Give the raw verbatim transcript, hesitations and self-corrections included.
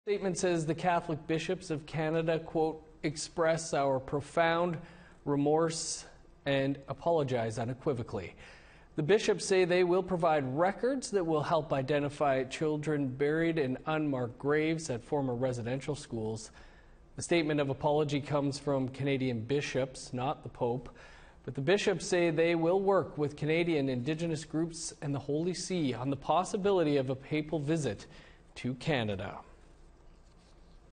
Statement says the Catholic bishops of Canada, quote, express our profound remorse and apologize unequivocally. The bishops say they will provide records that will help identify children buried in unmarked graves at former residential schools. The statement of apology comes from Canadian bishops, not the Pope, but the bishops say they will work with Canadian Indigenous groups and the Holy See on the possibility of a papal visit to Canada.